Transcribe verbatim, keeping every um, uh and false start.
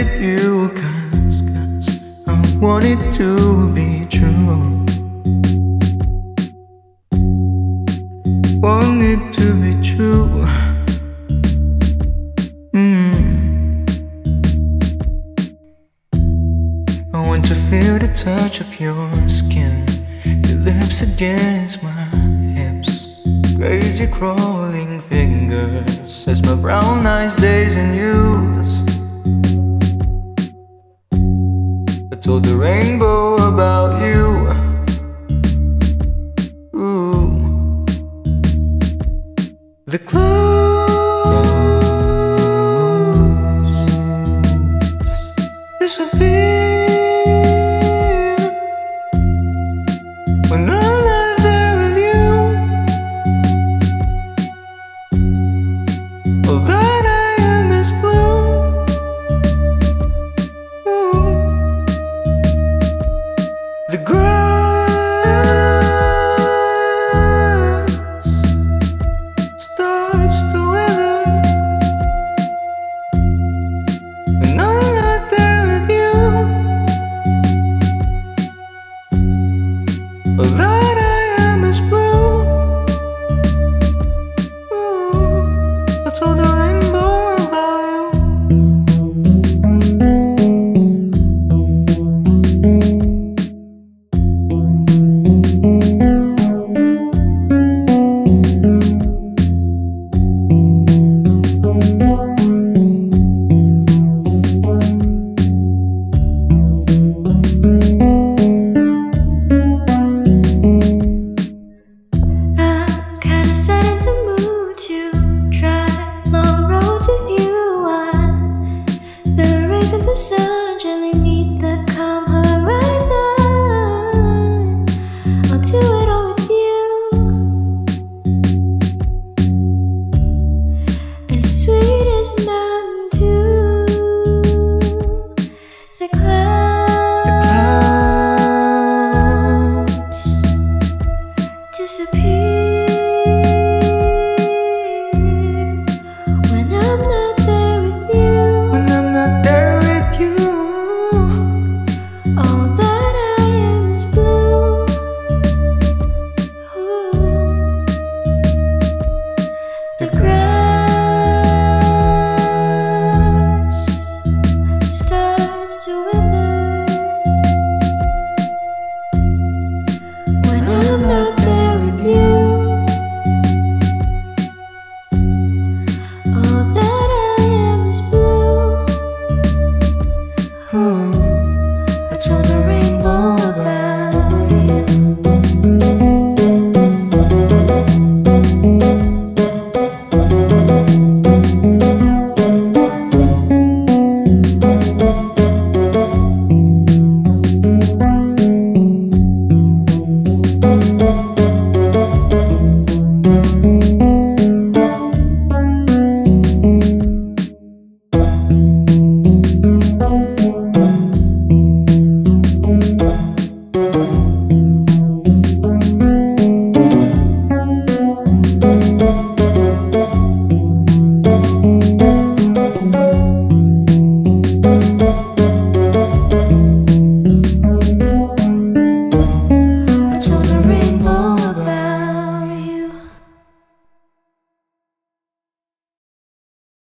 with you, cause, cause I want it to be true. Want it to be true. mm. I want to feel the touch of your skin, your lips against my hips, crazy crawling fingers as my brown eyes daze in use. I told the rainbow about you. Ooh. The clouds